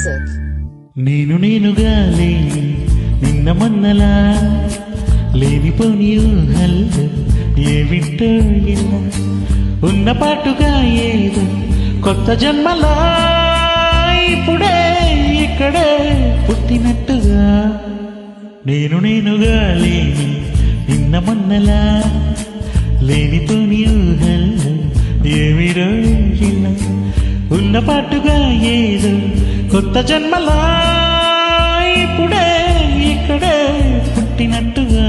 music. నేనుగా లేని నిన్న మొన్నలా లేనిపోని ఊహల్లో ఏమిటో ఇలా ఉన్న పాటుగా ఏదో కొత్త జన్మలా ఇప్పుడే ఇక్కడే పుట్టినట్టుగా నేనుగా లేని నిన్న మొన్నలా లేనిపోని ఊహల్లో ఏమిటో ఇలా ఉన్న పాటుగా ఏదో కొత్త జన్మలా ఇప్పుడే ఇక్కడే పుట్టినట్టుగా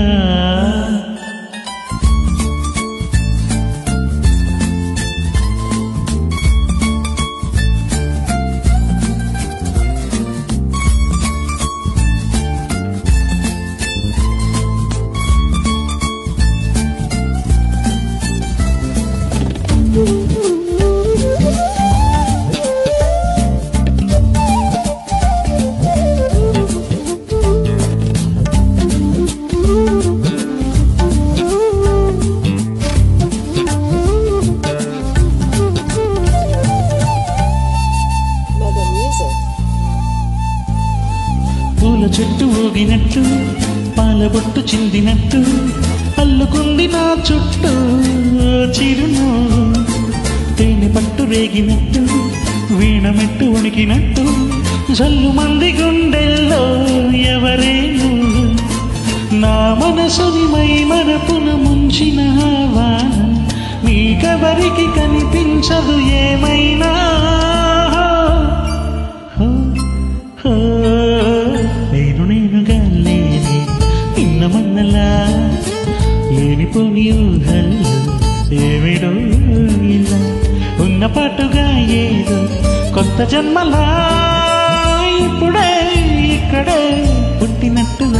పూల చెట్టు ఊగినట్టు పాలబొట్టు చిందినట్టు అల్లుకుంది నా చుట్టూ చిరును తేనె పట్టు రేగినట్టు వీణమెట్టు ఉణికినట్టు జల్లు మంది గుండెల్లో ఎవరేను నా మనసుని మై మరపున ముంచిన వాన నీకెవరికి కనిపించదు ఏమైనా నేనుగా లేని నిన్న మొన్నలా లేనిపోని ఊహల్లో ఏమిడో ఇలా ఉన్న పాటుగా ఏదో కొత్త జన్మలా ఇప్పుడే ఇక్కడే పుట్టినట్టుగా